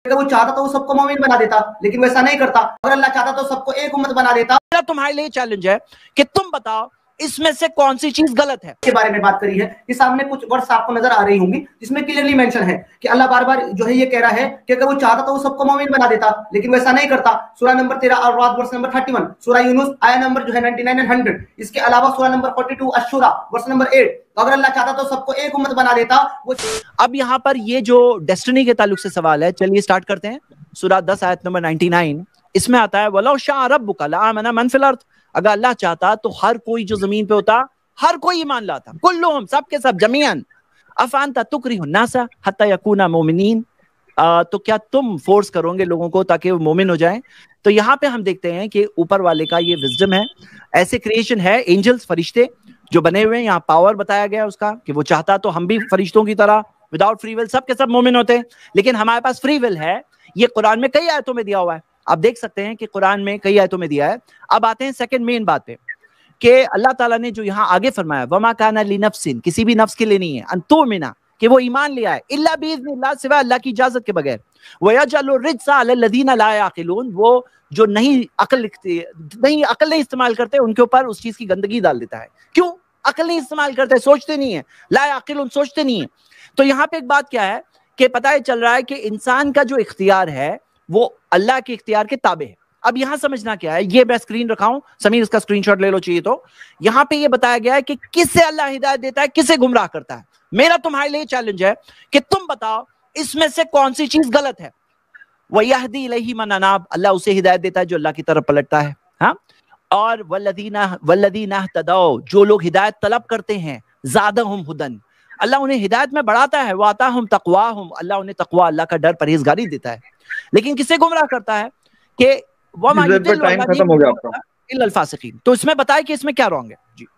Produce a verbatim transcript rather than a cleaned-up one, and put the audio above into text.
اگر وہ چاہتا تو وہ سب کو مومن بنا دیتا، لیکن ویسا نہیں کرتا. اگر اللہ چاہتا تو سب کو ایک امت بنا دیتا. تمہارے لیے چیلنج ہے کہ تم بتاؤ اس میں سے کون سی چیز غلط ہے. کے بارے میں بات کری ہے کہ سامنے کچھ ورڈز آپ کو نظر آ رہی ہوں گی جس میں کلیئرلی مینشن ہے کہ اللہ بار بار جو ہے یہ کہہ رہا ہے کہ اگر وہ چاہتا تو وہ سب کو مومن بنا دیتا، لیکن ویسا نہیں کرتا. سورہ نمبر تیرہ اور ورس نمبر اکتیس، سورہ یونس آیا نمبر جو ہے ننانوے اور سو. اس کے علاوہ سورہ نمبر بائیس الشورى ورس نمبر آٹھ. اگر اللہ چاہتا تو سب کو ایک امت بنا دیتا. وہ اب یہاں پر یہ جو ڈیسٹنی کے تعلق سے سوال ہے، چلیے سٹارٹ کرتے ہیں. سورہ دس آیت نمبر ننانوے، اس میں آتا ہے وَلَوْ شَاءَ رَبُّكَ لَآمَنَ مَنْ فِي الْأَرْضِ. اگر اللہ چاہتا تو ہر کوئی جو زمین پہ ہوتا، ہر کوئی ایمان لاتا، کلہم سب کے سب جمیعاً. افانت تکرہ الناس حتی یکونا مومنین. تو کیا تم فورس کرو گے لوگوں کو تاکہ وہ مومن ہو جائیں؟ تو یہاں پہ ہم دیکھتے ہیں کہ اوپر والے کا یہ وزڈم ہے. ایسے کریشن ہے، اینجلز فرشتے جو بنے ہوئے ہیں، یہاں پاور بتایا گیا اس کا کہ وہ چاہتا تو ہم بھی فرشتوں کی طرح وداؤٹ فری ول سب کے سب مومن ہوتے ہیں، لیکن ہمارے پاس فری ول ہے. یہ قرآن میں کئی آیتوں میں دیا ہوا ہے، آپ دیکھ سکتے ہیں کہ قرآن میں کئی آیتوں میں دیا ہے. اب آتے ہیں سیکنڈ مین بات پہ کہ اللہ تعالیٰ نے جو یہاں آگے فرمایا وَمَا كَانَ لِنَفْسٍ، کسی بھی نفس کے لیے نہیں ہے، أَن تُؤْمِنَ کہ وہ ایمان لے آئے، إِلَّا بِإِذْنِ اللَّهِ سوا اللہ کی اجازت کے بغیر. وَيَجْعَلُ الرِّجْسَ عَلَى الَّذِينَ لَا يَعْقِلُونَ، وہ جو نہیں عقل نہیں عقل نہیں استعمال کرتے ان کے اوپر اس چیز کی گندگی ڈال دیتا ہے. کیوں؟ عقل نہیں استعمال کرتے، سوچتے نہیں ہیں. لا يعقلون، سوچتے نہیں ہیں. تو یہاں پہ ایک بات کیا ہے کہ پتہ ہی چل رہا ہے کہ انسان کا جو اختیار ہے وہ اللہ کے اختیار کے تابع ہے. اب یہاں سمجھنا کیا ہے، یہ میں اسکرین رکھا ہوں، سمیر اس کا اسکرین شاٹ لے لو چاہیے تو. یہاں پہ یہ بتایا گیا ہے کہ کس سے اللہ ہدایت دیتا ہے، کسے گمراہ کرتا ہے. میرا تمہارے لیے چیلنج ہے کہ تم بتاؤ اس میں سے کون سی چیز غلط ہے. وَيَهْدِي إِلَيْهِ مَنْ أَنَابَ، اللہ اسے ہدایت دیتا ہے جو اللہ کی طرف پلٹتا ہے. ہاں، اور وَالَّذِينَ وَالَّذِينَ اهْتَدَوْا، جو لوگ ہدایت طلب کرتے ہیں، زَادَهُمْ هُدًى، اللہ انہیں ہدایت میں بڑھاتا ہے. وَآتَاهُمْ تَقْوَاهُمْ، اللہ انہیں تقوی، اللہ کا ڈر، پرہیزگاری دیتا ہے. لیکن کسے گمراہ کرتا ہے کہ وَمَا يُضِلُّ إِلَّا الْفَاسِقِينَ. تو اس میں بتائے کہ اس میں کیا رانگ ہے. جی